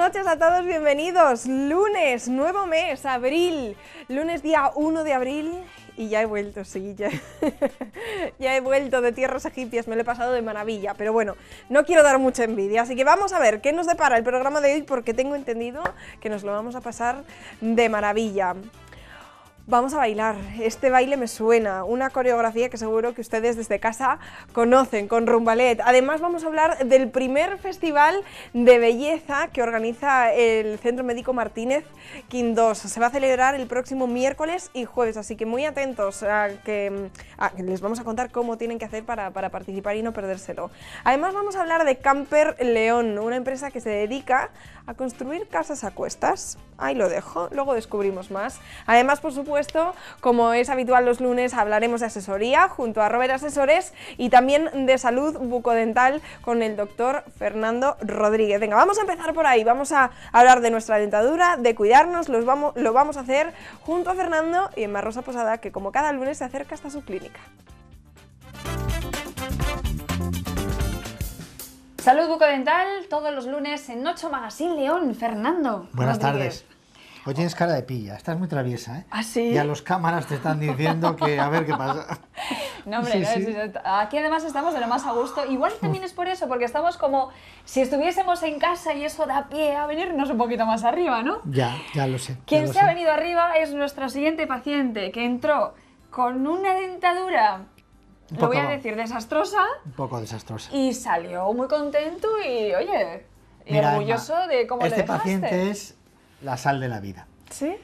noches a todos, bienvenidos. Lunes, nuevo mes, abril. Lunes día 1 de abril y ya he vuelto, sí, ya he vuelto de tierras egipcias, me lo he pasado de maravilla. Pero bueno, no quiero dar mucha envidia, así que vamos a ver qué nos depara el programa de hoy, porque tengo entendido que nos lo vamos a pasar de maravilla. Vamos a bailar, este baile me suena, una coreografía que seguro que ustedes desde casa conocen, con Rumbalet. Además vamos a hablar del primer festival de belleza que organiza el Centro Médico Martínez Quindós. Se va a celebrar el próximo miércoles y jueves, así que muy atentos a que les vamos a contar cómo tienen que hacer para participar y no perdérselo. Además vamos a hablar de Camper León, una empresa que se dedica a construir casas a cuestas. Ahí lo dejo, luego descubrimos más. Además, por supuesto, como es habitual los lunes, hablaremos de asesoría junto a Robert Asesores y también de salud bucodental con el doctor Fernando Rodríguez. Venga, vamos a empezar por ahí, vamos a hablar de nuestra dentadura, de cuidarnos, lo vamos a hacer junto a Fernando y Emma Rosa Posada, que como cada lunes se acerca hasta su clínica. Salud bucodental todos los lunes en Ocho Magazine León. Fernando Buenas Rodríguez. tardes. Hoy tienes cara de pilla, estás muy traviesa, ¿eh? ¿Ah, sí? Ya los cámaras te están diciendo que a ver qué pasa. No, hombre, Sí, no, sí. Aquí además estamos de lo más a gusto. Igual también es por eso, porque estamos como si estuviésemos en casa y eso da pie a venirnos un poquito más arriba, ¿no? Ya lo sé. Quien ya lo se ha sé. venido arriba es nuestro siguiente paciente, que entró con una dentadura, Un lo voy a poco- decir, desastrosa, Un poco desastrosa. y salió muy contento y, oye, y Mira, orgulloso Emma, de cómo le este dejaste. paciente es la sal de la vida. ¿Sí?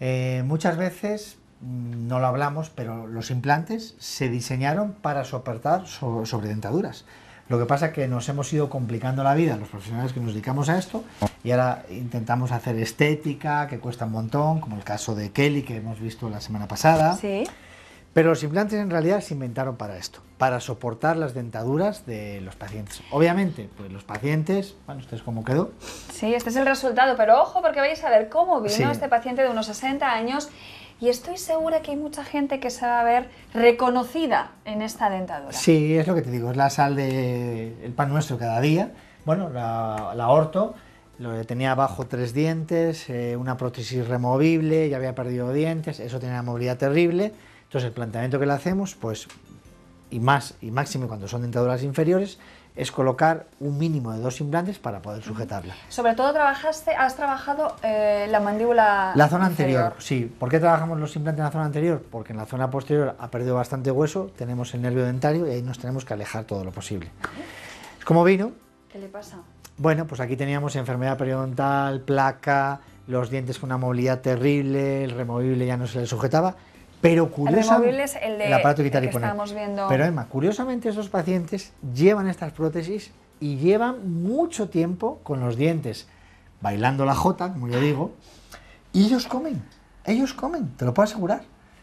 Muchas veces no lo hablamos, pero los implantes se diseñaron para soportar sobre dentaduras. Lo que pasa es que nos hemos ido complicando la vida, los profesionales que nos dedicamos a esto, y ahora intentamos hacer estética, que cuesta un montón, como el caso de Kelly, que hemos visto la semana pasada. Sí. Pero los implantes en realidad se inventaron para esto, para soportar las dentaduras de los pacientes. Obviamente, pues los pacientes, bueno, ¿ustedes cómo quedó? Sí, este es el resultado, pero ojo porque vais a ver cómo vino Sí. este paciente de unos 60 años y estoy segura que hay mucha gente que se va a ver reconocida en esta dentadura. Sí, es lo que te digo, es la sal del pan nuestro cada día. Bueno, la orto tenía abajo 3 dientes, una prótesis removible, ya había perdido dientes, eso tenía una movilidad terrible. Entonces el planteamiento que le hacemos, pues, y máximo cuando son dentaduras inferiores, es colocar un mínimo de 2 implantes para poder sujetarla. Sobre todo has trabajado la mandíbula La zona inferior. anterior, sí. ¿Por qué trabajamos los implantes en la zona anterior? Porque en la zona posterior ha perdido bastante hueso, tenemos el nervio dentario y ahí nos tenemos que alejar todo lo posible. ¿Cómo vino? ¿Qué le pasa? Bueno, pues aquí teníamos enfermedad periodontal, placa, los dientes con una movilidad terrible, el removible ya no se le sujetaba, pero El curiosamente... removible es el de aparato quitar el y que poner. estábamos viendo. Pero Emma, curiosamente esos pacientes llevan estas prótesis y llevan mucho tiempo con los dientes bailando la jota, como yo digo, y ellos comen, te lo puedo asegurar.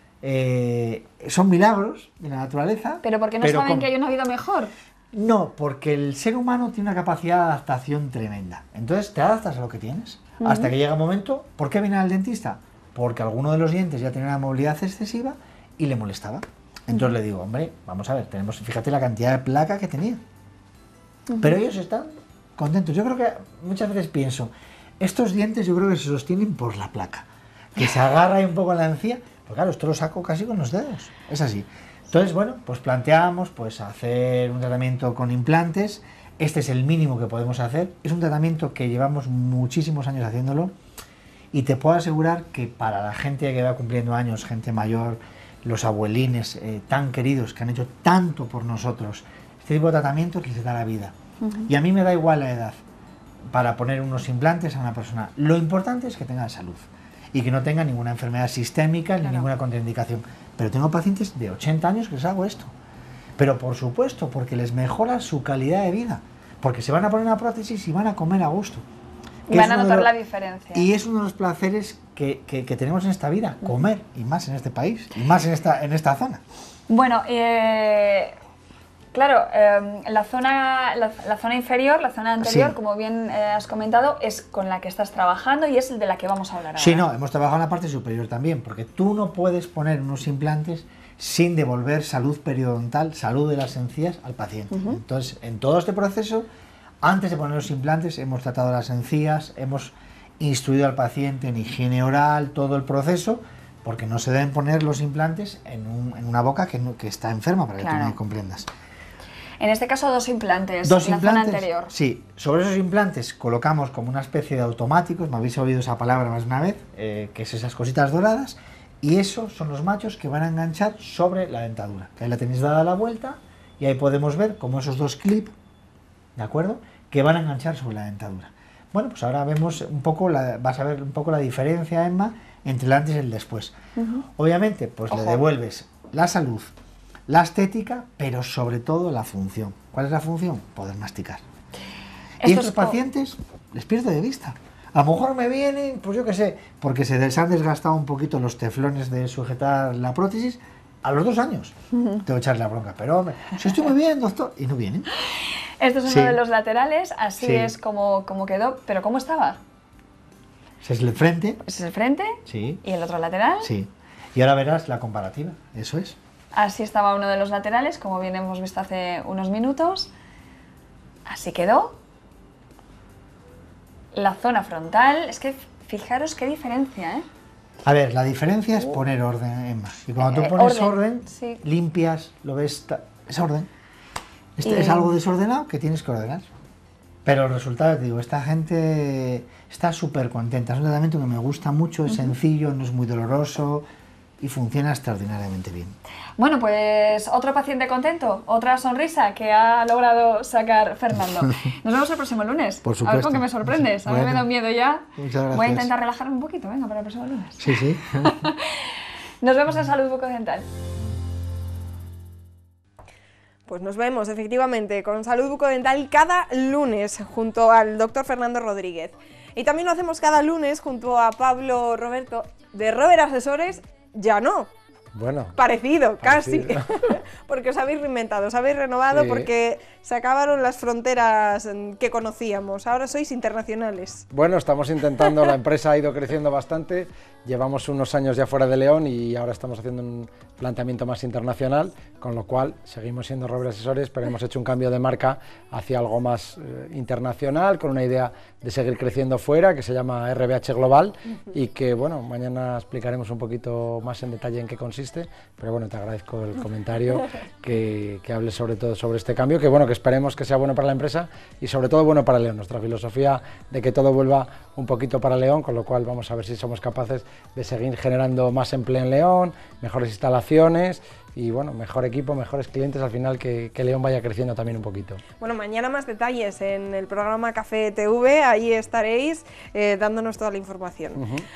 Son milagros de la naturaleza. Pero porque no saben que hay una vida mejor. No, porque el ser humano tiene una capacidad de adaptación tremenda. Entonces te adaptas a lo que tienes. Hasta que llega un momento, ¿por qué viene al dentista? Porque alguno de los dientes ya tenía una movilidad excesiva y le molestaba. Entonces le digo, hombre, vamos a ver, fíjate la cantidad de placa que tenía. Pero ellos están contentos. Yo creo que muchas veces pienso, estos dientes yo creo que se sostienen por la placa, que se agarra ahí un poco en la encía. Pues claro, esto lo saco casi con los dedos. Es así. Entonces, bueno, pues planteamos pues hacer un tratamiento con implantes. Este es el mínimo que podemos hacer. Es un tratamiento que llevamos muchísimos años haciéndolo y te puedo asegurar que para la gente que va cumpliendo años, gente mayor, los abuelines tan queridos que han hecho tanto por nosotros, este tipo de tratamientos les da la vida. Y a mí me da igual la edad para poner unos implantes a una persona. Lo importante es que tenga salud y que no tenga ninguna enfermedad sistémica ni ninguna contraindicación. Pero tengo pacientes de 80 años que les hago esto. Pero por supuesto, porque les mejora su calidad de vida. Porque se van a poner una prótesis y van a comer a gusto. Y van a notar la diferencia. Y es uno de los placeres que tenemos en esta vida, comer, y más en este país, y más en esta zona. Bueno, claro, la zona inferior, la zona anterior, Sí. como bien has comentado, es con la que estás trabajando y es de la que vamos a hablar ahora. Sí, no, hemos trabajado en la parte superior también, porque tú no puedes poner unos implantes sin devolver salud periodontal, salud de las encías al paciente. Entonces, en todo este proceso Antes de poner los implantes hemos tratado las encías, hemos instruido al paciente en higiene oral, todo el proceso, porque no se deben poner los implantes en una boca que está enferma, para que tú me comprendas. En este caso 2 implantes, ¿2 en la implantes? zona anterior. Sí, sobre esos implantes colocamos como una especie de automáticos, me habéis oído esa palabra más de una vez, que es esas cositas doradas, y esos son los machos que van a enganchar sobre la dentadura. Que ahí la tenéis dada la vuelta y ahí podemos ver como esos 2 clips, ¿de acuerdo?, que van a enganchar sobre la dentadura. Bueno, pues ahora vemos un poco, vas a ver un poco la diferencia, Emma, entre el antes y el después. Obviamente, pues le devuelves la salud, la estética, pero sobre todo la función. ¿Cuál es la función? Poder masticar. Y estos pacientes les pierdo de vista. A lo mejor me vienen, pues yo qué sé, porque se les han desgastado un poquito los teflones de sujetar la prótesis. A los 2 años tengo que echarle la bronca, pero hombre, si estoy muy bien, doctor, y no vienen. Esto es uno de los laterales, así es como quedó, pero ¿cómo estaba? Ese es el frente. Ese es el frente. Sí. ¿Y el otro lateral? Sí. Y ahora verás la comparativa, eso es. Así estaba uno de los laterales, como bien hemos visto hace unos minutos. Así quedó. La zona frontal, es que fijaros qué diferencia, ¿eh? A ver, la diferencia es poner orden, Emma. Y cuando tú pones orden, limpias, lo ves, es orden. Es algo desordenado que tienes que ordenar. Pero el resultado, te digo, esta gente está súper contenta. Es un tratamiento que me gusta mucho, es sencillo, no es muy doloroso y funciona extraordinariamente bien. Bueno, pues otro paciente contento, otra sonrisa que ha logrado sacar Fernando. Nos vemos el próximo lunes. Por supuesto. A ver con qué me sorprendes. A mí me da miedo ya. Muchas gracias. Voy a intentar relajarme un poquito, venga, para el próximo lunes. Sí, sí. Nos vemos en Salud Bucodental. Pues nos vemos efectivamente con Salud Bucodental cada lunes junto al doctor Fernando Rodríguez. Y también lo hacemos cada lunes junto a Pablo Roberto de Rober Asesores. Ya no. Bueno. Parecido, casi. Porque os habéis reinventado, os habéis renovado, porque se acabaron las fronteras que conocíamos. Ahora sois internacionales. Bueno, estamos intentando, la empresa ha ido creciendo bastante. Llevamos unos años ya fuera de León y ahora estamos haciendo un planteamiento más internacional, con lo cual seguimos siendo Rober Asesores, pero hemos hecho un cambio de marca hacia algo más internacional, con una idea de seguir creciendo fuera, que se llama RBH Global, y que, bueno, mañana explicaremos un poquito más en detalle en qué consiste, pero bueno, te agradezco el comentario, que hables sobre todo sobre este cambio, que bueno, que esperemos que sea bueno para la empresa y sobre todo bueno para León. Nuestra filosofía de que todo vuelva un poquito para León, con lo cual vamos a ver si somos capaces de seguir generando más empleo en León, mejores instalaciones y bueno, mejor equipo, mejores clientes, al final que León vaya creciendo también un poquito. Bueno, mañana más detalles en el programa Café TV, ahí estaréis dándonos toda la información.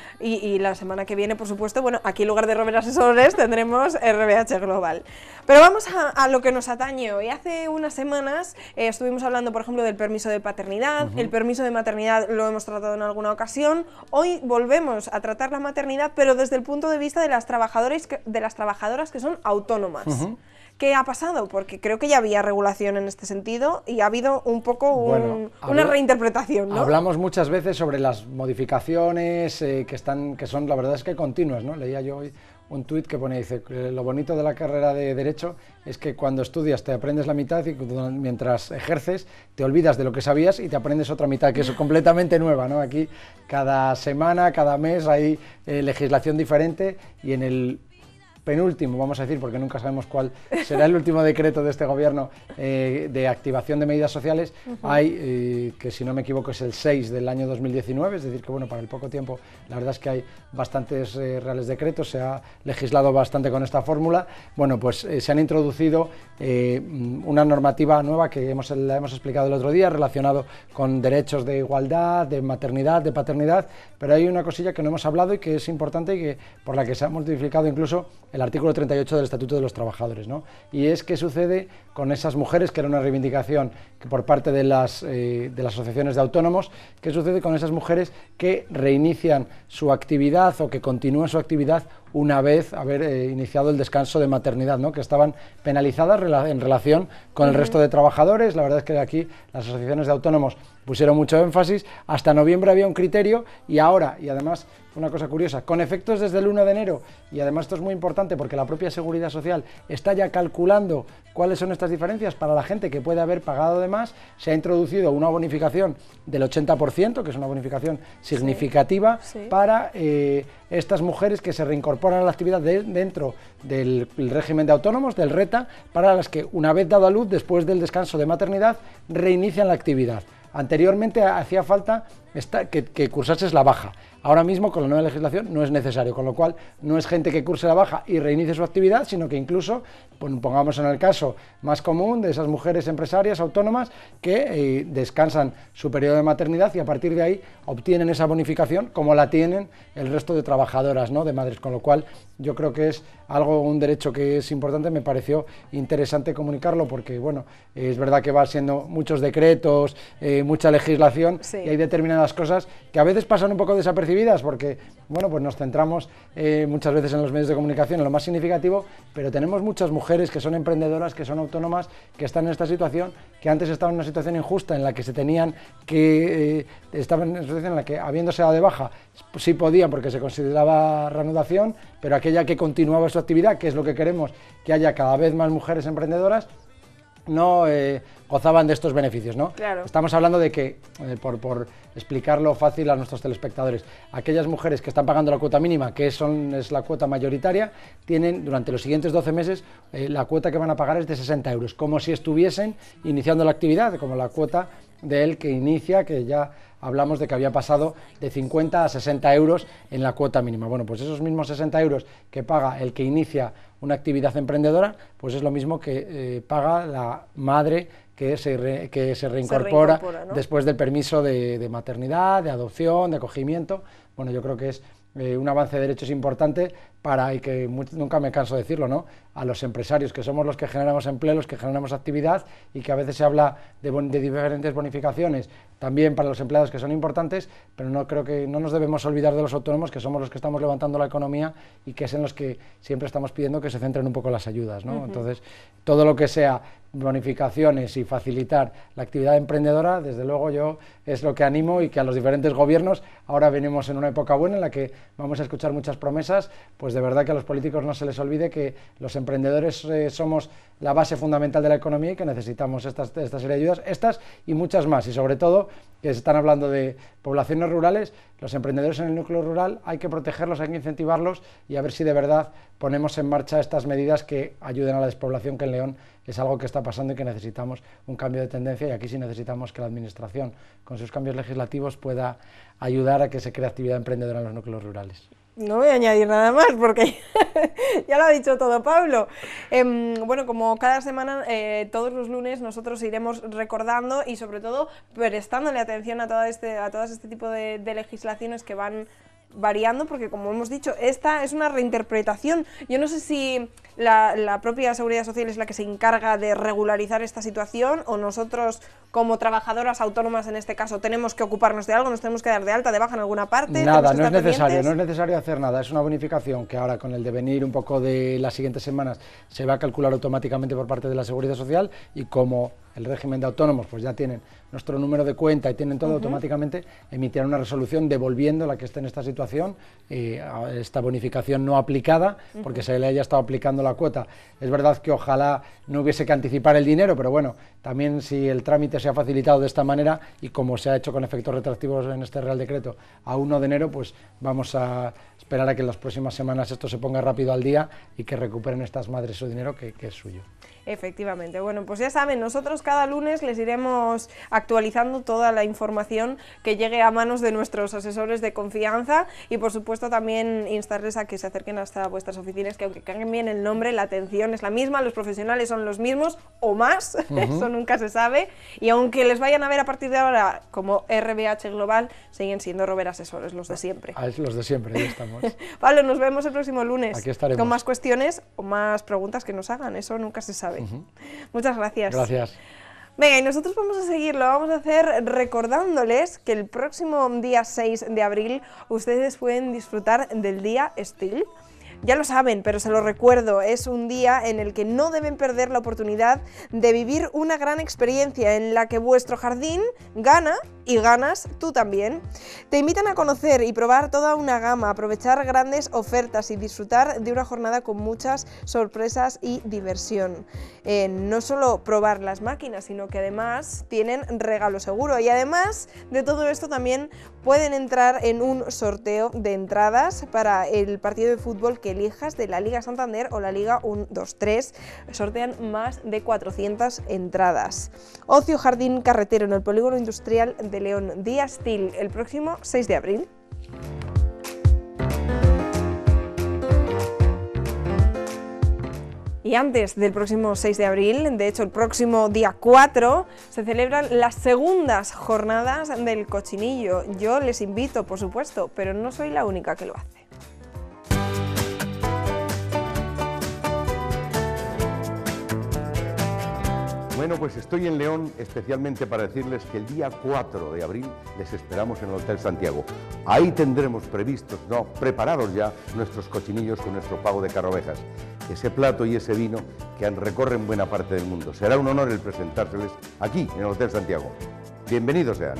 Y la semana que viene, por supuesto, bueno, aquí en lugar de Rober Asesores tendremos RBH Global. Pero vamos a lo que nos atañe hoy. Hace unas semanas estuvimos hablando, por ejemplo, del permiso de paternidad, el permiso de maternidad lo hemos tratado en alguna ocasión. Hoy volvemos a tratar la maternidad, pero desde el punto de vista de las trabajadoras que son autónomas. ¿Qué ha pasado? Porque creo que ya había regulación en este sentido y ha habido un poco una reinterpretación, ¿no? Hablamos muchas veces sobre las modificaciones que son, la verdad es que continuas, ¿no? Leía yo hoy un tuit que pone, dice, lo bonito de la carrera de Derecho es que cuando estudias te aprendes la mitad y mientras ejerces te olvidas de lo que sabías y te aprendes otra mitad, que es completamente nueva, ¿no? Aquí cada semana, cada mes hay legislación diferente y en el penúltimo, vamos a decir, porque nunca sabemos cuál será el último decreto de este gobierno de activación de medidas sociales, hay, que si no me equivoco es el 6 del año 2019, es decir que bueno, para el poco tiempo la verdad es que hay bastantes reales decretos, se ha legislado bastante con esta fórmula, bueno pues se han introducido una normativa nueva que la hemos explicado el otro día, relacionado con derechos de igualdad, de maternidad, de paternidad, pero hay una cosilla que no hemos hablado y que es importante y que por la que se ha modificado incluso el artículo 38 del Estatuto de los Trabajadores, ¿no? Y es qué sucede con esas mujeres, que era una reivindicación que por parte de las asociaciones de autónomos, qué sucede con esas mujeres que reinician su actividad o que continúan su actividad una vez haber iniciado el descanso de maternidad, ¿no? Que estaban penalizadas en relación con el resto de trabajadores. La verdad es que aquí las asociaciones de autónomos pusieron mucho énfasis. Hasta noviembre había un criterio y ahora, y además una cosa curiosa, con efectos desde el 1 de enero, y además esto es muy importante porque la propia Seguridad Social está ya calculando cuáles son estas diferencias para la gente que puede haber pagado de más. Se ha introducido una bonificación del 80%, que es una bonificación significativa, para estas mujeres que se reincorporan a la actividad dentro del régimen de autónomos, del RETA, para las que una vez dado a luz, después del descanso de maternidad, reinician la actividad. Anteriormente hacía falta que cursases la baja. Ahora mismo, con la nueva legislación, no es necesario, con lo cual no es gente que curse la baja y reinicie su actividad, sino que incluso, pues, pongamos en el caso más común de esas mujeres empresarias autónomas que descansan su periodo de maternidad y a partir de ahí obtienen esa bonificación como la tienen el resto de trabajadoras, ¿no?, de madres, con lo cual yo creo que es un derecho que es importante. Me pareció interesante comunicarlo porque, bueno, es verdad que va siendo muchos decretos, mucha legislación, y hay determinadas cosas que a veces pasan un poco desapercibidas porque, bueno, pues nos centramos muchas veces en los medios de comunicación en lo más significativo, pero tenemos muchas mujeres que son emprendedoras, que son autónomas, que están en esta situación, que antes estaban en una situación injusta en la que se tenían que, estaban en una situación en la que, habiéndose dado de baja, sí podían porque se consideraba reanudación, pero aquella que continuaba su actividad, que es lo que queremos, que haya cada vez más mujeres emprendedoras, no gozaban de estos beneficios, ¿no? Claro. Estamos hablando de que, por explicarlo fácil a nuestros telespectadores, aquellas mujeres que están pagando la cuota mínima, que es la cuota mayoritaria, tienen durante los siguientes 12 meses la cuota que van a pagar es de 60 euros, como si estuviesen iniciando la actividad, como la cuota de él que inicia, que ya hablamos de que había pasado de 50 a 60 euros en la cuota mínima. Bueno, pues esos mismos 60 euros que paga el que inicia una actividad emprendedora, pues es lo mismo que paga la madre que se reincorpora, ¿no?, después del permiso de maternidad, de adopción, de acogimiento. Bueno, yo creo que es un avance de derechos importante y que nunca me canso de decirlo, ¿no?, a los empresarios, que somos los que generamos empleo, los que generamos actividad, y que a veces se habla de diferentes bonificaciones también para los empleados, que son importantes, pero no nos debemos olvidar de los autónomos, que somos los que estamos levantando la economía y que es en los que siempre estamos pidiendo que se centren un poco las ayudas, ¿no? Entonces, todo lo que sea bonificaciones y facilitar la actividad emprendedora, desde luego yo es lo que animo, y que a los diferentes gobiernos, ahora venimos en una época buena en la que vamos a escuchar muchas promesas, pues de verdad que a los políticos no se les olvide que los emprendedores somos la base fundamental de la economía y que necesitamos esta serie de ayudas, estas y muchas más, y sobre todo que se están hablando de poblaciones rurales. Los emprendedores en el núcleo rural hay que protegerlos, hay que incentivarlos y a ver si de verdad ponemos en marcha estas medidas que ayuden a la despoblación, que en León es algo que está pasando y que necesitamos un cambio de tendencia, y aquí sí necesitamos que la Administración, con sus cambios legislativos, pueda ayudar a que se cree actividad emprendedora en los núcleos rurales. No voy a añadir nada más porque ya lo ha dicho todo Pablo. Bueno, como cada semana, todos los lunes nosotros iremos recordando y sobre todo prestándole atención a todas este tipo de legislaciones que van variando, porque como hemos dicho, esta es una reinterpretación. Yo no sé si la propia Seguridad Social es la que se encarga de regularizar esta situación, o nosotros como trabajadoras autónomas en este caso tenemos que ocuparnos de algo, nos tenemos que dar de alta, de baja en alguna parte. Nada, no es necesario hacer nada, es una bonificación que ahora, con el devenir un poco de las siguientes semanas, se va a calcular automáticamente por parte de la Seguridad Social, y como el régimen de autónomos pues ya tienen nuestro número de cuenta y tienen todo, automáticamente emitirán una resolución devolviendo la que esté en esta situación, esta bonificación no aplicada, porque se le haya estado aplicando la cuota. Es verdad que ojalá no hubiese que anticipar el dinero, pero bueno, también si el trámite se ha facilitado de esta manera y como se ha hecho con efectos retroactivos en este Real Decreto a 1 de enero, pues vamos a esperar a que en las próximas semanas esto se ponga rápido al día y que recuperen estas madres su dinero que es suyo. Efectivamente. Bueno, pues ya saben, nosotros cada lunes les iremos actualizando toda la información que llegue a manos de nuestros asesores de confianza, y por supuesto también instarles a que se acerquen hasta vuestras oficinas, que aunque cambien el nombre, la atención es la misma, los profesionales son los mismos o más, eso nunca se sabe, y aunque les vayan a ver a partir de ahora como RBH Global, siguen siendo Rober Asesores, los de siempre. Los de siempre, ahí estamos. Pablo, nos vemos el próximo lunes. Aquí estaremos. Con más cuestiones o más preguntas que nos hagan, eso nunca se sabe. Muchas gracias. Gracias. Venga, y nosotros vamos a seguirlo, vamos a hacer recordándoles que el próximo día 6 de abril ustedes pueden disfrutar del Día Estil. Ya lo saben, pero se lo recuerdo, es un día en el que no deben perder la oportunidad de vivir una gran experiencia en la que vuestro jardín gana y ganas tú también. Te invitan a conocer y probar toda una gama, aprovechar grandes ofertas y disfrutar de una jornada con muchas sorpresas y diversión. No solo probar las máquinas, sino que además tienen regalo seguro, y además de todo esto también pueden entrar en un sorteo de entradas para el partido de fútbol que elijas de la Liga Santander o la Liga 1-2-3. Sortean más de 400 entradas. Ocio Jardín Carretero en el Polígono Industrial de León, Día Steel, el próximo 6 de abril. Y antes del próximo 6 de abril, de hecho el próximo día 4, se celebran las segundas jornadas del cochinillo. Yo les invito, por supuesto, pero no soy la única que lo hace. Bueno, pues estoy en León especialmente para decirles que el día 4 de abril les esperamos en el Hotel Santiago. Ahí tendremos preparados ya nuestros cochinillos con nuestro pavo de carrovejas. Ese plato y ese vino que recorren buena parte del mundo. Será un honor el presentárseles aquí en el Hotel Santiago. Bienvenidos sean.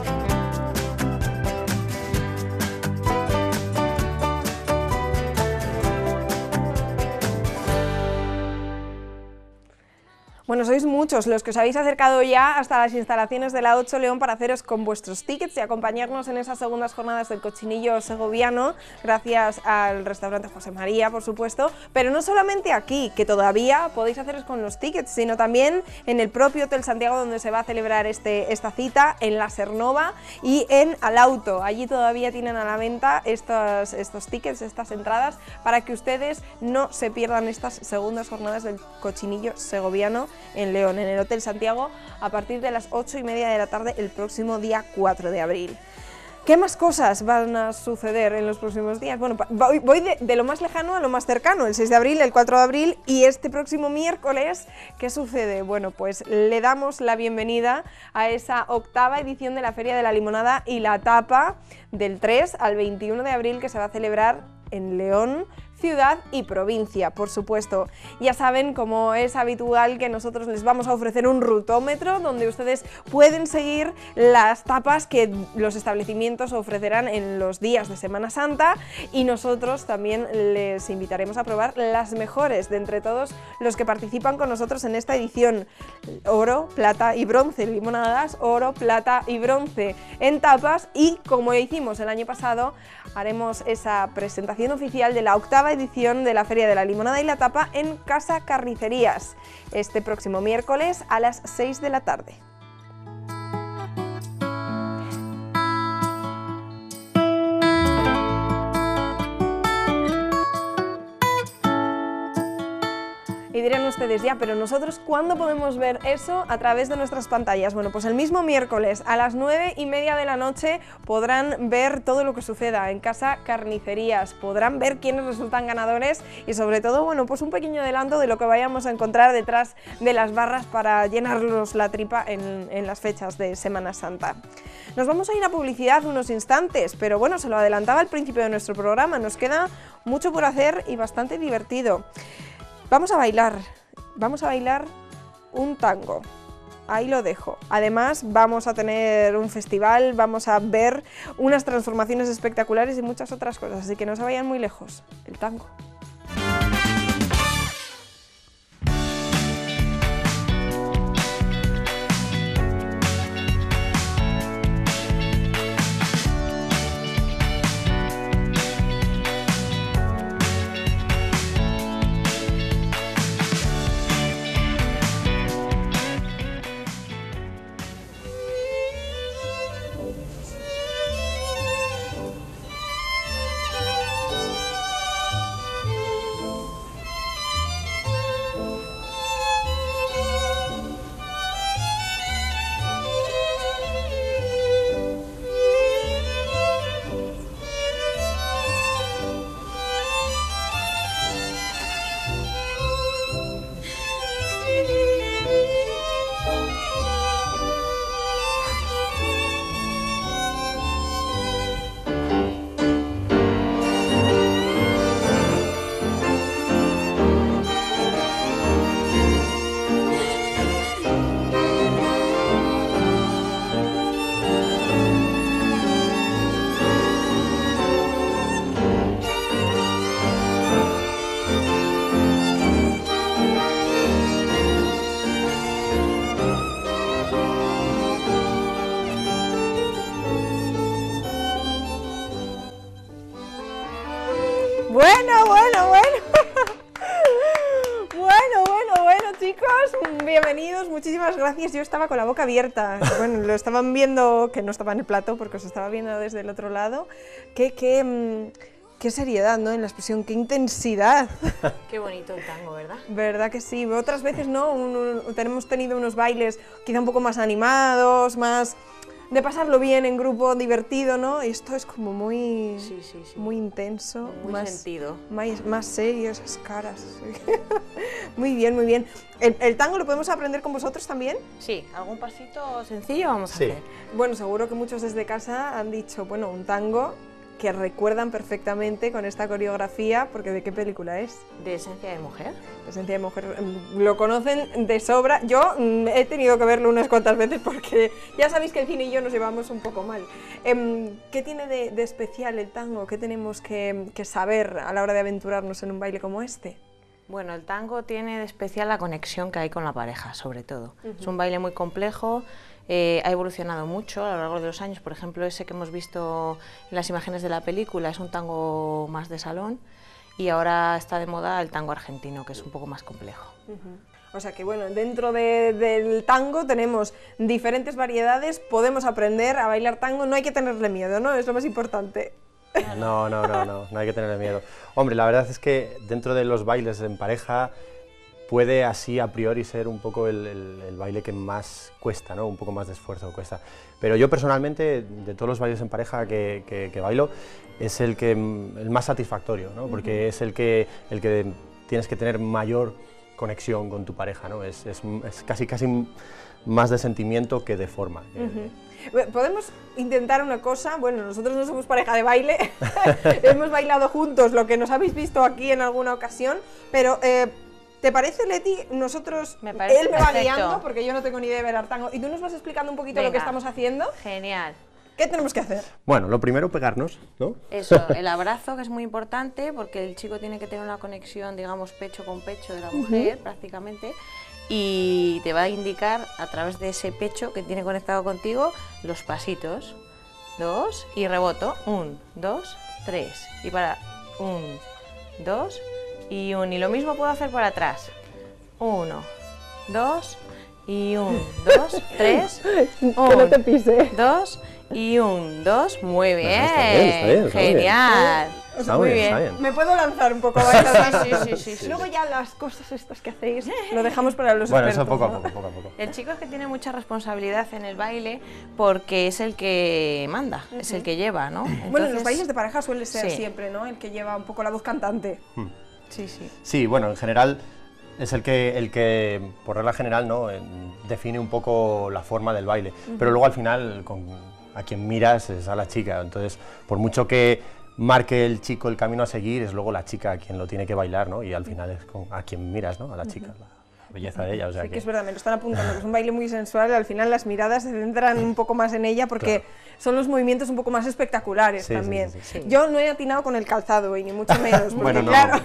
Bueno, sois muchos los que os habéis acercado ya hasta las instalaciones de la 8 León para haceros con vuestros tickets y acompañarnos en esas segundas jornadas del cochinillo segoviano, gracias al restaurante José María, por supuesto, pero no solamente aquí, que todavía podéis haceros con los tickets, sino también en el propio Hotel Santiago, donde se va a celebrar esta cita, en la Sernova y en Alauto. Allí todavía tienen a la venta estos tickets, estas entradas, para que ustedes no se pierdan estas segundas jornadas del cochinillo segoviano en León, en el Hotel Santiago, a partir de las 8:30 de la tarde el próximo día 4 de abril. ¿Qué más cosas van a suceder en los próximos días? Bueno, voy de lo más lejano a lo más cercano, el 6 de abril, el 4 de abril y este próximo miércoles. ¿Qué sucede? Bueno, pues le damos la bienvenida a esa 8ª edición de la Feria de la Limonada y la Tapa, del 3 al 21 de abril, que se va a celebrar en León, ciudad y provincia, por supuesto. Ya saben, como es habitual, que nosotros les vamos a ofrecer un rutómetro donde ustedes pueden seguir las tapas que los establecimientos ofrecerán en los días de Semana Santa, y nosotros también les invitaremos a probar las mejores de entre todos los que participan con nosotros en esta edición. Oro, plata y bronce, limonadas, oro, plata y bronce en tapas, y como hicimos el año pasado, haremos esa presentación oficial de la 8ª edición de la Feria de la Limonada y la Tapa en Casa Carnicerías, este próximo miércoles a las 6 de la tarde. Y dirán ustedes, ya, pero nosotros, ¿cuándo podemos ver eso a través de nuestras pantallas? Bueno, pues el mismo miércoles a las 9:30 de la noche podrán ver todo lo que suceda en Casa Carnicerías, podrán ver quiénes resultan ganadores y sobre todo, bueno, pues un pequeño adelanto de lo que vayamos a encontrar detrás de las barras para llenarnos la tripa en las fechas de Semana Santa. Nos vamos a ir a publicidad unos instantes, pero bueno, se lo adelantaba al principio de nuestro programa, nos queda mucho por hacer y bastante divertido. Vamos a bailar un tango, ahí lo dejo. Además vamos a tener un festival, vamos a ver unas transformaciones espectaculares y muchas otras cosas, así que no se vayan muy lejos, el tango. Bienvenidos, muchísimas gracias. Yo estaba con la boca abierta. Bueno, lo estaban viendo, que no estaba en el plato porque os estaba viendo desde el otro lado. Qué seriedad, ¿no? En la expresión, qué intensidad. Qué bonito el tango, ¿verdad? ¿Verdad que sí? Otras veces, ¿no? Hemos tenido unos bailes quizá un poco más animados, más de pasarlo bien en grupo, divertido, ¿no? Esto es como muy, muy intenso, muy más sentido. Más serio, esas caras. Muy bien, muy bien. ¿El tango lo podemos aprender con vosotros también? Sí, algún pasito sencillo vamos a hacer. Bueno, seguro que muchos desde casa han dicho, bueno, un tango que recuerdan perfectamente con esta coreografía, porque ¿de qué película es? De Esencia de Mujer. Esencia de Mujer, lo conocen de sobra. Yo he tenido que verlo unas cuantas veces porque ya sabéis que el cine y yo nos llevamos un poco mal. ¿Qué tiene de especial el tango? ¿Qué tenemos que saber a la hora de aventurarnos en un baile como este? Bueno, el tango tiene de especial la conexión que hay con la pareja, sobre todo. Es un baile muy complejo. Ha evolucionado mucho a lo largo de los años. Por ejemplo, ese que hemos visto en las imágenes de la película es un tango más de salón y ahora está de moda el tango argentino, que es un poco más complejo. O sea que bueno, dentro del tango tenemos diferentes variedades, podemos aprender a bailar tango, no hay que tenerle miedo, ¿no? Es lo más importante. No hay que tenerle miedo. Hombre, la verdad es que dentro de los bailes en pareja puede así a priori ser un poco el baile que más cuesta, ¿no? Un poco más de esfuerzo cuesta. Pero yo personalmente, de todos los bailes en pareja que bailo, es el más satisfactorio, ¿no? Porque es el que tienes que tener mayor conexión con tu pareja, ¿no? Es casi más de sentimiento que de forma. Podemos intentar una cosa, bueno, nosotros no somos pareja de baile, hemos bailado juntos lo que nos habéis visto aquí en alguna ocasión, pero ¿te parece, Leti? Nosotros, él me va perfecto. guiando porque yo no tengo ni idea de bailar tango y tú nos vas explicando un poquito lo que estamos haciendo. Genial. ¿Qué tenemos que hacer? Bueno, lo primero pegarnos, ¿no? Eso, el abrazo, que es muy importante porque el chico tiene que tener una conexión, digamos, pecho con pecho de la mujer, prácticamente, y te va a indicar a través de ese pecho que tiene conectado contigo los pasitos. 2 y reboto. 1, 2, 3 y para 1, 2 y 1. Y lo mismo puedo hacer para atrás. 1, 2 y 1, 2, 3. Que no te pise. 2 y 1, 2. Muy bien. Está bien. Genial. Está muy bien. Me puedo lanzar un poco a bailar. Sí. Luego ya las cosas estas que hacéis lo dejamos para los Bueno, expertos. eso poco a poco. El chico es que tiene mucha responsabilidad en el baile porque es el que manda, es el que lleva, ¿no? Bueno, en Entonces, los bailes de pareja suele ser sí. siempre, ¿no? El que lleva un poco la voz cantante. Sí. Sí, bueno, en general es el que por regla general, ¿no? Define un poco la forma del baile, pero luego al final a quien miras es a la chica, entonces por mucho que marque el chico el camino a seguir, es luego la chica quien lo tiene que bailar, ¿no? Y al final es a quien miras, ¿no? A la chica, la belleza de ella, o sea Sí, que es verdad, me lo están apuntando, que es un baile muy sensual, al final las miradas se centran un poco más en ella porque son los movimientos un poco más espectaculares también. Sí. Yo no he atinado con el calzado, y ni mucho menos, porque Bueno, no. claro...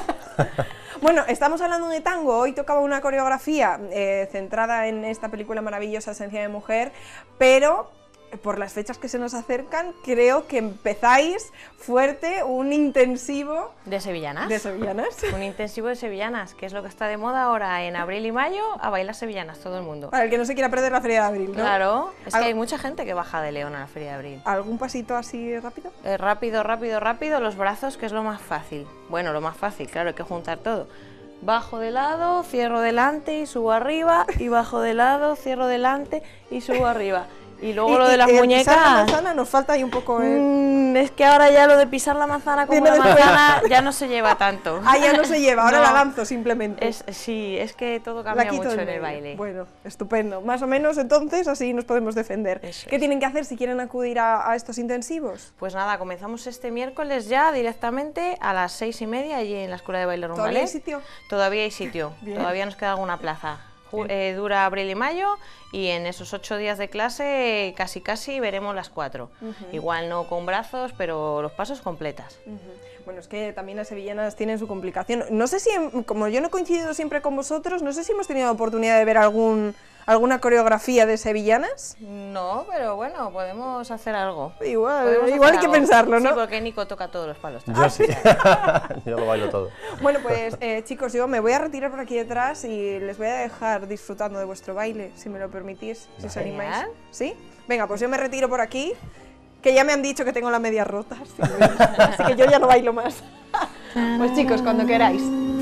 Bueno, estamos hablando de tango, hoy tocaba una coreografía centrada en esta película maravillosa, Esencia de Mujer, pero por las fechas que se nos acercan, creo que empezáis fuerte un intensivo ¿De sevillanas? de sevillanas. Un intensivo de sevillanas, que es lo que está de moda ahora en abril y mayo, a bailar sevillanas todo el mundo. Para el que no se quiera perder la Feria de Abril, ¿no? Claro, es que Algo- hay mucha gente que baja de León a la Feria de Abril. ¿Algún pasito así rápido? Rápido, los brazos, que es lo más fácil. Bueno, lo más fácil, claro, hay que juntar todo. Bajo de lado, cierro delante y subo arriba, y bajo de lado, cierro delante y subo arriba. Y luego lo de las el muñecas... pisar la manzana nos falta ahí un poco... Es que ahora ya lo de pisar la manzana como Viene la después. manzana ya no se lleva tanto. Ah, ya no se lleva, ahora No. la lanzo simplemente. Sí, es que todo La cambia quito mucho del en el medio. baile. Bueno, estupendo. Más o menos entonces así nos podemos defender. Eso ¿Qué es. tienen que hacer si quieren acudir a estos intensivos? Pues nada, comenzamos este miércoles ya directamente a las 6:30 allí en la Escuela de Baile ¿Todavía hay Rumbalé. sitio? Todavía hay sitio, Bien. todavía nos queda alguna plaza. Dura abril y mayo y en esos 8 días de clase casi veremos las 4. Igual no con brazos, pero los pasos completas. Bueno, es que también las sevillanas tienen su complicación. No sé si, como yo no he coincidido siempre con vosotros, no sé si hemos tenido la oportunidad de ver algún ¿Alguna coreografía de sevillanas? No, pero bueno, podemos hacer algo. Igual, Podemos igual hay hacer que algo. pensarlo, ¿no? Sí, porque Nico toca todos los palos. Yo sí, yo lo bailo todo. Bueno, pues chicos, yo me voy a retirar por aquí detrás y les voy a dejar disfrutando de vuestro baile, si me lo permitís, si os animáis. Genial. ¿Sí? Venga, pues yo me retiro por aquí, que ya me han dicho que tengo la media rota, así que yo ya no bailo más. Pues chicos, cuando queráis.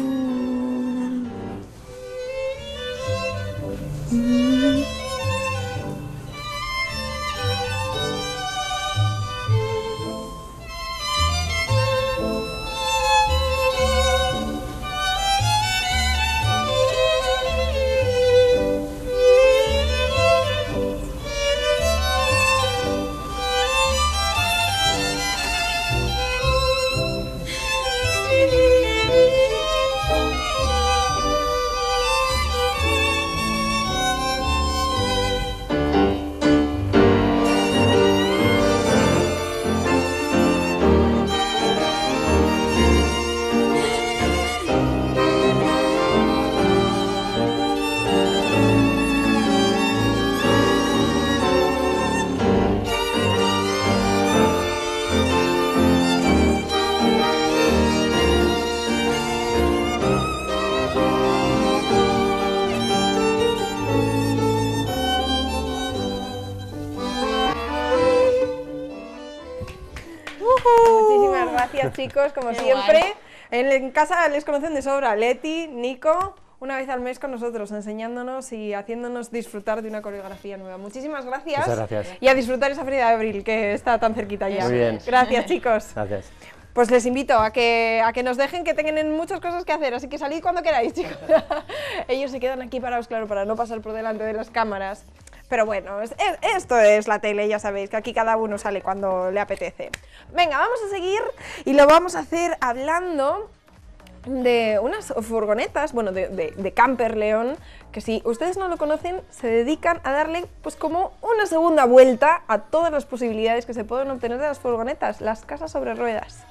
Muchísimas gracias, chicos, como Qué siempre. guay. En casa les conocen de sobra. Leti, Nico, una vez al mes con nosotros, enseñándonos y haciéndonos disfrutar de una coreografía nueva. Muchísimas gracias. Muchas gracias. Y a disfrutar esa feria de abril, que está tan cerquita ya. Muy bien. Gracias, chicos. Gracias. Pues les invito a que nos dejen, que tengan muchas cosas que hacer, así que salid cuando queráis, chicos. Ellos se quedan aquí parados, claro, para no pasar por delante de las cámaras. Pero bueno, esto es la tele, ya sabéis, que aquí cada uno sale cuando le apetece. Venga, vamos a seguir y lo vamos a hacer hablando de unas furgonetas, bueno, de Camper León, que si ustedes no lo conocen, se dedican a darle pues como una segunda vuelta a todas las posibilidades que se pueden obtener de las furgonetas, las casas sobre ruedas.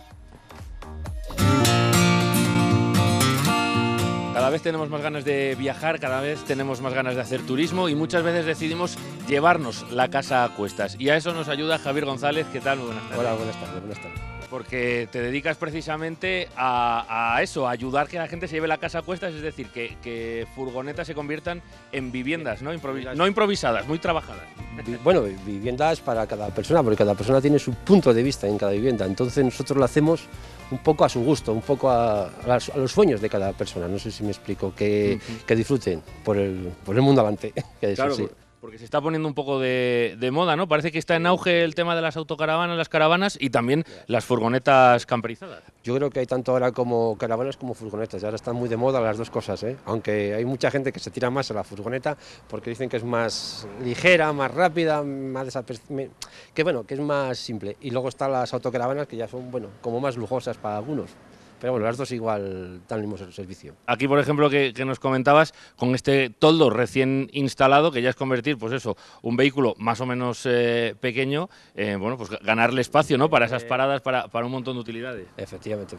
Cada vez tenemos más ganas de viajar, cada vez tenemos más ganas de hacer turismo y muchas veces decidimos llevarnos la casa a cuestas. Y a eso nos ayuda Javier González. ¿Qué tal? Muy buenas tardes. Hola, buenas tardes, buenas tardes. Porque te dedicas precisamente a eso, a ayudar que la gente se lleve la casa a cuestas, es decir, que furgonetas se conviertan en viviendas, ¿no? No improvisadas, muy trabajadas. Bueno, viviendas para cada persona, porque cada persona tiene su punto de vista en cada vivienda. Entonces nosotros lo hacemos un poco a su gusto, un poco a los sueños de cada persona. No sé si me explico, que disfruten por el mundo avante. Que eso Claro, sí. porque se está poniendo un poco de moda, ¿no? Parece que está en auge el tema de las autocaravanas, las caravanas y también las furgonetas camperizadas. Yo creo que hay tanto ahora como caravanas como furgonetas. Y ahora están muy de moda las dos cosas, ¿eh? Aunque hay mucha gente que se tira más a la furgoneta porque dicen que es más ligera, más rápida, más que bueno, que es más simple. Y luego están las autocaravanas que ya son, bueno, como más lujosas para algunos. Pero bueno, las dos igual dan el mismo servicio. Aquí, por ejemplo, que nos comentabas, con este toldo recién instalado, que ya es convertir, pues eso, un vehículo más o menos pequeño, bueno, pues ganarle espacio, ¿no? Para esas paradas, para un montón de utilidades. Efectivamente.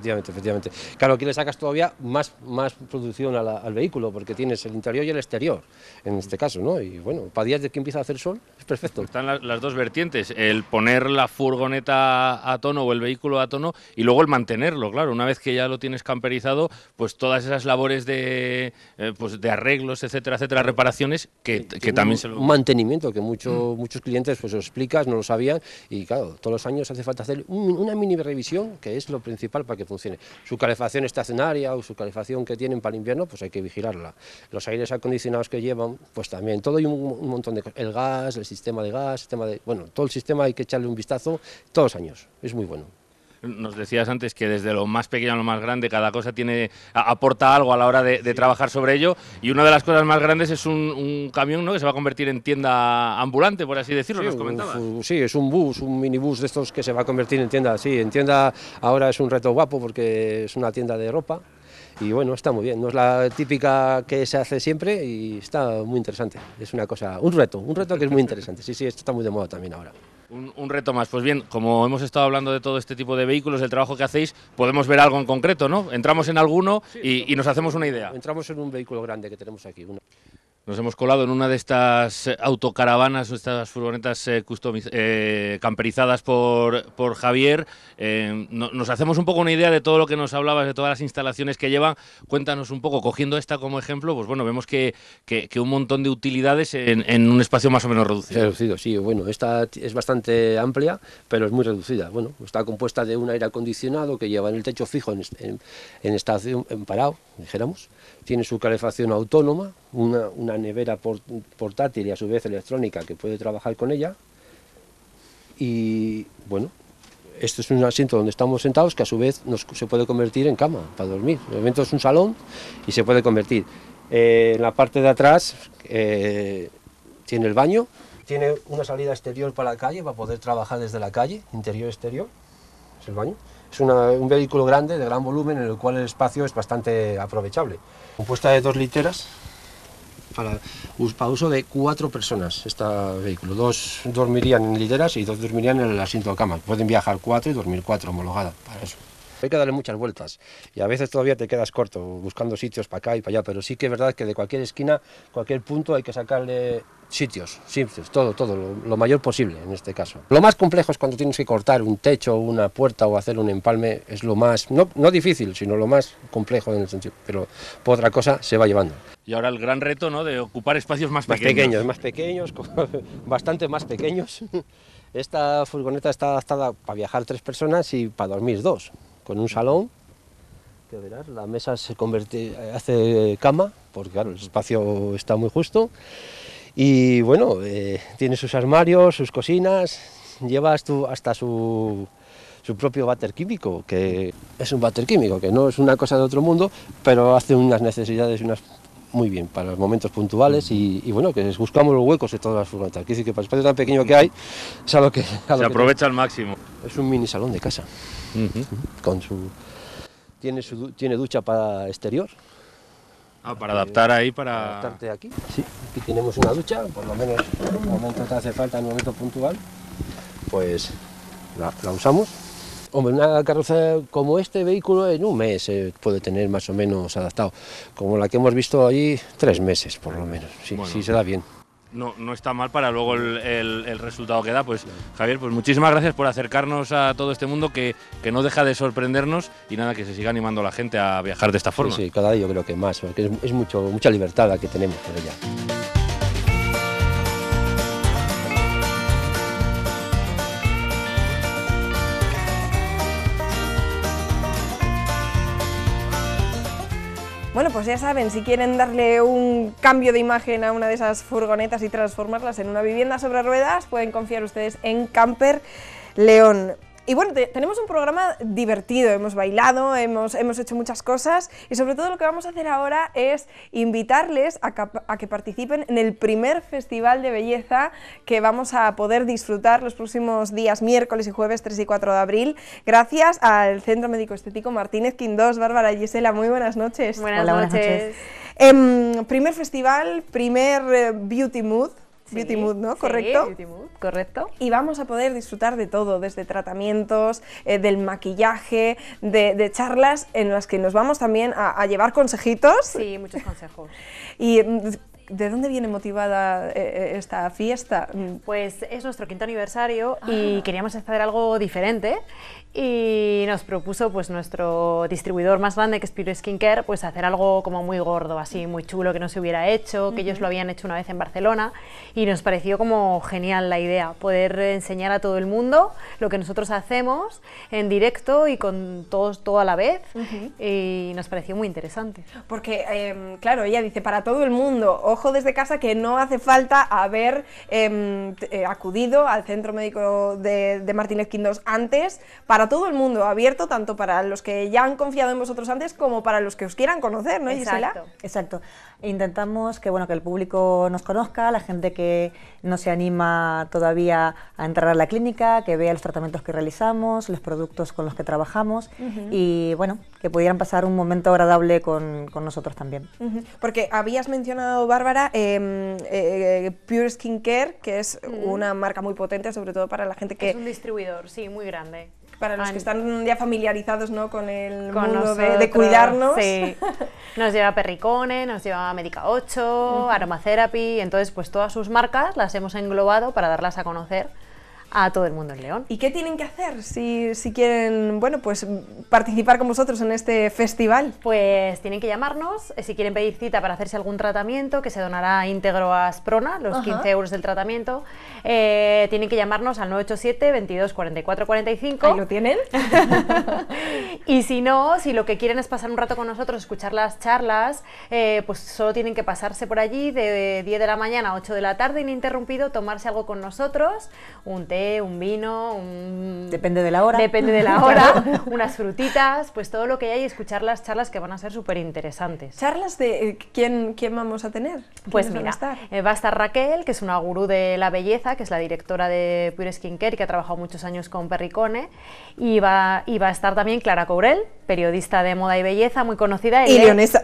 Claro, aquí le sacas todavía más producción al vehículo, porque tienes el interior y el exterior, en este caso, ¿no? Y bueno, para días de que empieza a hacer sol, es perfecto. Están las dos vertientes, el poner la furgoneta a tono o el vehículo a tono y luego el mantenerlo, claro. Una vez que ya lo tienes camperizado, pues todas esas labores de arreglos, etcétera, reparaciones, que también se lo... Un mantenimiento que muchos clientes pues lo explicas, no lo sabían, y claro, todos los años hace falta hacer una mini revisión, que es lo principal para que funcione. Su calefacción estacionaria o su calefacción que tienen para el invierno, pues hay que vigilarla. Los aires acondicionados que llevan, pues también, todo y un montón de cosas. El gas, el sistema de gas, bueno, todo el sistema hay que echarle un vistazo todos los años, es muy bueno. Nos decías antes que desde lo más pequeño a lo más grande cada cosa aporta algo a la hora de trabajar sobre ello, y una de las cosas más grandes es un camión, ¿no? Que se va a convertir en tienda ambulante, por así decirlo, sí, nos comentabas. Sí, es un minibús de estos que se va a convertir en tienda. Sí, en tienda ahora es un reto guapo porque es una tienda de ropa. Y bueno, está muy bien, no es la típica que se hace siempre y está muy interesante. Es una cosa, un reto que es muy interesante. Sí, esto está muy de moda también ahora. Un reto más. Pues bien, como hemos estado hablando de todo este tipo de vehículos, del trabajo que hacéis, podemos ver algo en concreto, ¿no? Entramos en alguno y nos hacemos una idea. Entramos en un vehículo grande que tenemos aquí. nos hemos colado en una de estas autocaravanas o estas furgonetas camperizadas por Javier. Nos hacemos un poco una idea de todo lo que nos hablabas, de todas las instalaciones que llevan. Cuéntanos un poco, cogiendo esta como ejemplo, pues bueno, vemos que un montón de utilidades en un espacio más o menos reducido. Reducido, sí, bueno, esta es bastante amplia, pero es muy reducida. Bueno, está compuesta de un aire acondicionado que lleva en el techo fijo en estación, en parado, dijéramos. Tiene su calefacción autónoma, una nevera portátil y a su vez electrónica que puede trabajar con ella. Y bueno, esto es un asiento donde estamos sentados que a su vez se puede convertir en cama para dormir. De momento es un salón y se puede convertir. En la parte de atrás tiene el baño, tiene una salida exterior para la calle, para poder trabajar desde la calle, interior-exterior, es el baño. Es un vehículo grande, de gran volumen, en el cual el espacio es bastante aprovechable. Compuesta de 2 literas, para uso de 4 personas, este vehículo. 2 dormirían en literas y 2 dormirían en el asiento de cama. Pueden viajar 4 y dormir 4, homologada para eso. Hay que darle muchas vueltas y a veces todavía te quedas corto buscando sitios para acá y para allá, pero sí que es verdad que de cualquier esquina, cualquier punto hay que sacarle sitios, todo, lo mayor posible en este caso. Lo más complejo es cuando tienes que cortar un techo, una puerta o hacer un empalme, es lo más, no difícil, sino lo más complejo en el sentido, pero por otra cosa se va llevando. Y ahora el gran reto, ¿no?, de ocupar espacios más pequeños. Más pequeños, bastante más pequeños. Esta furgoneta está adaptada para viajar 3 personas y para dormir 2. Con un salón, que verás, la mesa se hace cama, porque claro, el espacio está muy justo, y bueno, tiene sus armarios, sus cocinas, lleva hasta su propio váter químico, que es un váter químico, que no es una cosa de otro mundo, pero hace unas necesidades muy bien para los momentos puntuales y bueno, que buscamos los huecos de todas las furgonetas. Quiere decir que para el espacio tan pequeño que hay, es a lo que... Se aprovecha al máximo. Es un mini salón de casa. Con tiene ducha para exterior. Para adaptar ahí, para... Adaptarte aquí. Sí, aquí tenemos una ducha, por lo menos en un momento te hace falta, en un momento puntual, pues la usamos. Hombre, una carroza como este vehículo en un mes puede tener más o menos adaptado. Como la que hemos visto allí, 3 meses por lo menos, sí, bueno, sí se da bien. No está mal para luego el resultado que da. Pues Javier, pues muchísimas gracias por acercarnos a todo este mundo que no deja de sorprendernos y nada, que se siga animando a la gente a viajar de esta forma. Sí, cada día yo creo que más, porque es mucha libertad la que tenemos por ella. Bueno, pues ya saben, si quieren darle un cambio de imagen a una de esas furgonetas y transformarlas en una vivienda sobre ruedas, pueden confiar ustedes en Camper León. Y bueno, tenemos un programa divertido, hemos bailado, hemos hecho muchas cosas y sobre todo lo que vamos a hacer ahora es invitarles a que participen en el primer festival de belleza que vamos a poder disfrutar los próximos días, miércoles y jueves 3 y 4 de abril, gracias al Centro Médico Estético Martínez Quindós. Bárbara y Gisela, muy buenas noches. Buenas noches. Primer festival, primer Beauty Mood. Beauty Mood, ¿no? ¿Correcto? Sí, Beauty Mood, correcto. Y vamos a poder disfrutar de todo, desde tratamientos, del maquillaje, de charlas en las que nos vamos también a llevar consejitos. Sí, muchos consejos. Y ¿de dónde viene motivada esta fiesta? Pues es nuestro 5º aniversario y queríamos hacer algo diferente y nos propuso pues nuestro distribuidor más grande, que es Pure Skincare, pues hacer algo como muy gordo, así muy chulo, que no se hubiera hecho, que ellos lo habían hecho una vez en Barcelona y nos pareció como genial la idea, poder enseñar a todo el mundo lo que nosotros hacemos en directo y con todos todo a la vez y nos pareció muy interesante. Porque, claro, ella dice, para todo el mundo, ojo desde casa que no hace falta haber acudido al Centro Médico de Martínez Quindós antes, para todo el mundo, abierto tanto para los que ya han confiado en vosotros antes como para los que os quieran conocer, ¿no, Gisela? Exacto. Intentamos que el público nos conozca, la gente que no se anima todavía a entrar a la clínica, que vea los tratamientos que realizamos, los productos con los que trabajamos y bueno, que pudieran pasar un momento agradable con nosotros también. Porque habías mencionado, Bárbara, Pure Skincare, que es una marca muy potente, sobre todo para la gente que... Es un distribuidor, sí, muy grande. para los que están ya familiarizados, ¿no?, con el con mundo de nosotros, cuidarnos. Sí. Nos lleva Perricone, nos lleva Medica 8, Aromatherapy, entonces pues todas sus marcas las hemos englobado para darlas a conocer a todo el mundo en León. ¿Y qué tienen que hacer si quieren, bueno, pues participar con vosotros en este festival? Pues tienen que llamarnos si quieren pedir cita para hacerse algún tratamiento que se donará íntegro a Asprona, los 15 euros del tratamiento. Tienen que llamarnos al 987 22 44 45. Ahí lo tienen. Y si no, si lo que quieren es pasar un rato con nosotros, escuchar las charlas, pues solo tienen que pasarse por allí de 10 de la mañana a 8 de la tarde ininterrumpido, tomarse algo con nosotros, un té, un vino, depende de la hora, unas frutitas, pues todo lo que hay y escuchar las charlas que van a ser súper interesantes. ¿Charlas de quién vamos a tener? Pues mira, va a estar Raquel, que es una gurú de la belleza, que es la directora de Pure Skincare, que ha trabajado muchos años con Perricone, y va a estar también Clara Courel, periodista de moda y belleza, muy conocida. Y leonesa.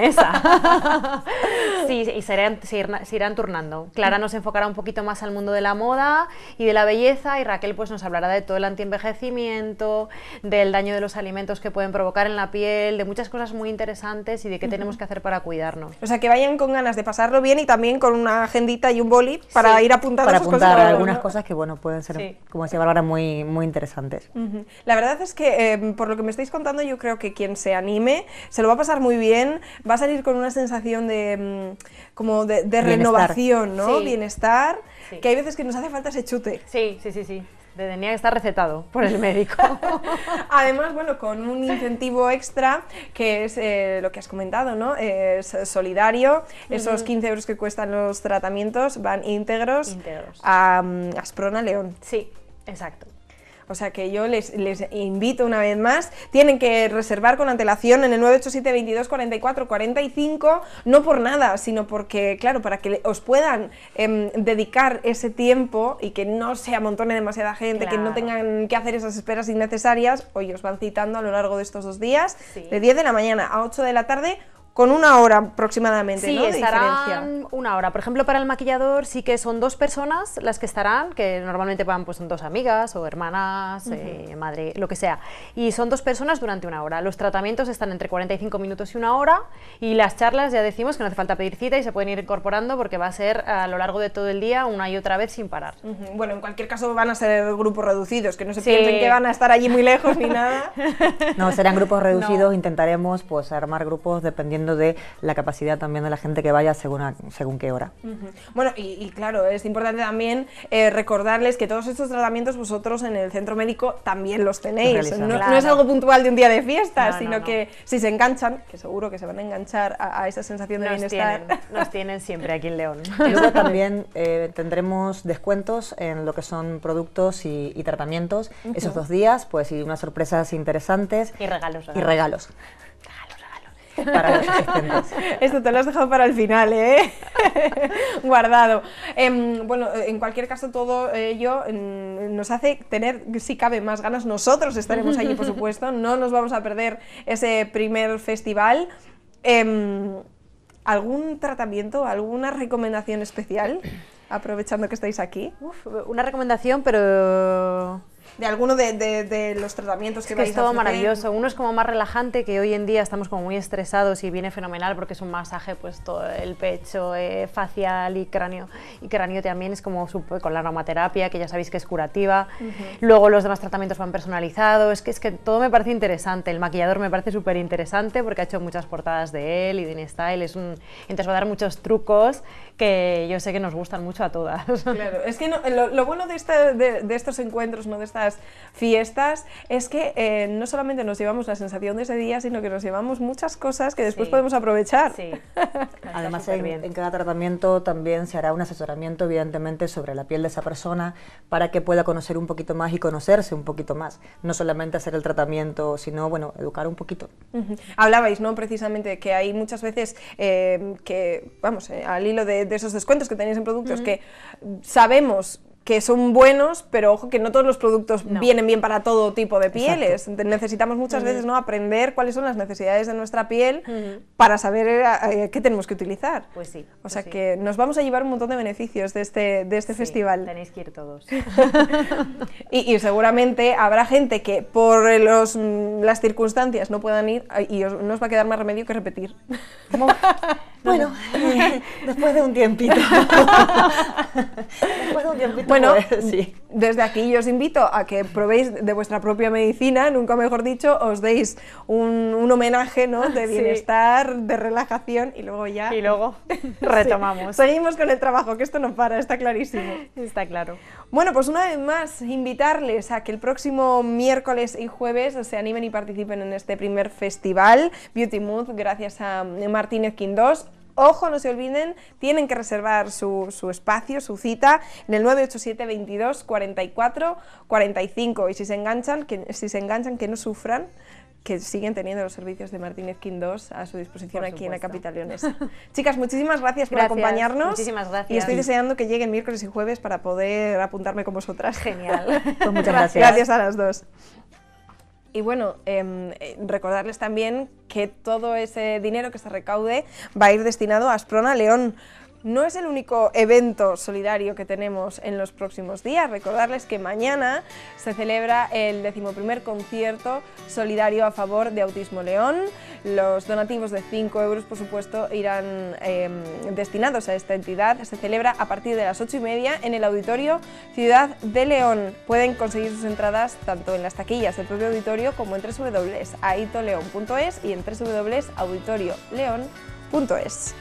Sí, y se irán turnando. Clara nos enfocará un poquito más al mundo de la moda y de la belleza, y Raquel pues nos hablará de todo el antienvejecimiento, del daño de los alimentos que pueden provocar en la piel, de muchas cosas muy interesantes y de qué tenemos que hacer para cuidarnos. O sea, que vayan con ganas de pasarlo bien y también con una agendita y un boli para ir apuntando para sus apuntar cosas, algunas ¿no? cosas que, bueno, pueden ser, como decía Bárbara, muy, muy interesantes. La verdad es que, por lo que me estáis contando, yo creo que quien se anime se lo va a pasar muy bien, va a salir con una sensación de como de renovación, ¿no? Sí. Bienestar, Sí. que hay veces que nos hace falta ese chute. Sí. Tenía que estar recetado por el médico. Además, bueno, con un incentivo extra, que es lo que has comentado, ¿no? Es solidario, esos 15 euros que cuestan los tratamientos van íntegros. A Asprona León. Sí, exacto. O sea que yo les invito una vez más, tienen que reservar con antelación en el 987 22 44 45, no por nada, sino porque, claro, para que os puedan dedicar ese tiempo y que no se amontone demasiada gente, que no tengan que hacer esas esperas innecesarias, hoy os van citando a lo largo de estos 2 días, de 10 de la mañana a 8 de la tarde, con 1 hora aproximadamente, sí, ¿no? Sí, estarán 1 hora. Por ejemplo, para el maquillador sí que son 2 personas las que estarán, que normalmente van, pues son 2 amigas o hermanas, madre, lo que sea. Y son 2 personas durante 1 hora. Los tratamientos están entre 45 minutos y 1 hora, y las charlas ya decimos que no hace falta pedir cita y se pueden ir incorporando porque va a ser a lo largo de todo el día, una y otra vez sin parar. Bueno, en cualquier caso van a ser grupos reducidos, que no se piensen que van a estar allí muy lejos ni nada. No, serán grupos reducidos, intentaremos pues armar grupos dependiendo de la capacidad también de la gente que vaya según qué hora. Bueno, y claro, es importante también recordarles que todos estos tratamientos vosotros en el centro médico también los tenéis. No es algo puntual de un día de fiesta, sino que si se enganchan, que seguro que se van a enganchar a esa sensación de bienestar. Nos tienen siempre aquí en León. Y luego también tendremos descuentos en lo que son productos y tratamientos esos 2 días, pues y unas sorpresas interesantes. Y regalos. Para los asistentes. Esto te lo has dejado para el final, ¿eh? Guardado. Bueno, en cualquier caso, todo ello nos hace tener, si cabe, más ganas. Nosotros estaremos allí, por supuesto. No nos vamos a perder ese primer festival. ¿Algún tratamiento, alguna recomendación especial? Aprovechando que estáis aquí. Una recomendación, pero... De alguno de los tratamientos que vais a es todo ofrecer. maravilloso. Uno es como más relajante, que hoy en día estamos como muy estresados y viene fenomenal porque es un masaje, pues todo el pecho, facial y cráneo. Y cráneo también es como con la aromaterapia, que ya sabéis que es curativa. Luego los demás tratamientos van personalizados. Es que todo me parece interesante. El maquillador me parece súper interesante porque ha hecho muchas portadas de él y de InStyle. Entonces va a dar muchos trucos que yo sé que nos gustan mucho a todas. Claro, es que lo bueno de estos encuentros, ¿no? De estas fiestas, es que no solamente nos llevamos la sensación de ese día, sino que nos llevamos muchas cosas que después podemos aprovechar. Sí. Además, en cada tratamiento también se hará un asesoramiento, evidentemente, sobre la piel de esa persona para que pueda conocer un poquito más y conocerse un poquito más. No solamente hacer el tratamiento, sino, bueno, educar un poquito. Hablabais, ¿no? Precisamente, que hay muchas veces que, vamos, al hilo de esos descuentos que tenéis en productos, que sabemos que son buenos, pero ojo que no todos los productos vienen bien para todo tipo de pieles. Necesitamos muchas veces, ¿no?, aprender cuáles son las necesidades de nuestra piel para saber qué tenemos que utilizar. Pues sí. O sea que nos vamos a llevar un montón de beneficios de este festival. Tenéis que ir todos. y seguramente habrá gente que por las circunstancias no puedan ir y no os va a quedar más remedio que repetir. Bueno, después de un tiempito. Después de un tiempito, bueno, pues, sí. Desde aquí yo os invito a que probéis de vuestra propia medicina, nunca mejor dicho, os deis un homenaje, ¿no?, de bienestar, de relajación y luego ya... Y luego retomamos. Sí. Seguimos con el trabajo, que esto no para, está clarísimo. Está claro. Bueno, pues una vez más, invitarles a que el próximo miércoles y jueves se animen y participen en este primer festival Beauty Mood, gracias a Martínez Quindós. Ojo, no se olviden, tienen que reservar su espacio, su cita, en el 987 22 44 45. Y si se enganchan, que no sufran, que siguen teniendo los servicios de Martínez Quindós a su disposición aquí en la capital leonesa. Chicas, muchísimas gracias por acompañarnos. Muchísimas gracias. Y estoy deseando que lleguen miércoles y jueves para poder apuntarme con vosotras. Genial. Pues muchas gracias. Gracias a las dos. Y bueno, recordarles también que todo ese dinero que se recaude va a ir destinado a Asprona León. No es el único evento solidario que tenemos en los próximos días. Recordarles que mañana se celebra el 11º concierto solidario a favor de Autismo León. Los donativos de 5 euros, por supuesto, irán destinados a esta entidad. Se celebra a partir de las 8:30 en el Auditorio Ciudad de León. Pueden conseguir sus entradas tanto en las taquillas del propio auditorio como en www.aitoleon.es y en www.auditorioleon.es.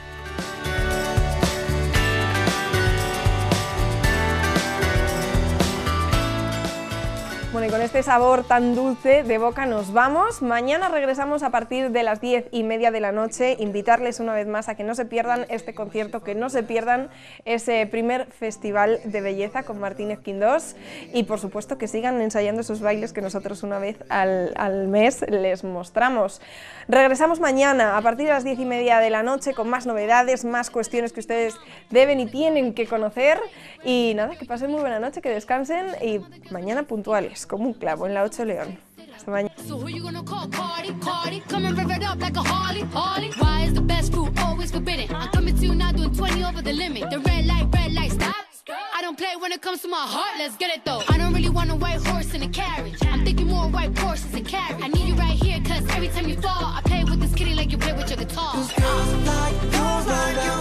Bueno, y con este sabor tan dulce de boca nos vamos. Mañana regresamos a partir de las 10:30 de la noche. Invitarles una vez más a que no se pierdan este concierto, que no se pierdan ese primer festival de belleza con Martínez Quindós y, por supuesto, que sigan ensayando esos bailes que nosotros una vez al mes les mostramos. Regresamos mañana a partir de las 10:30 de la noche con más novedades, más cuestiones que ustedes deben y tienen que conocer. Y nada, que pasen muy buena noche, que descansen y mañana puntuales, como un clavo en la 8 León. Hasta mañana. So who you gonna call? Cardi, Cardi, come and rev it up like a Harley, Harley. Why is the best fruit always forbidden? I'm coming to you now doing 20 over the limit. The red light, stop. I don't play when it comes to my heart, let's get it though. I don't really want a white horse in a carriage. I'm thinking more white horses and carriage. I need you right here, cause every time you fall, I play with this kitty like you play with your guitar. Girls like you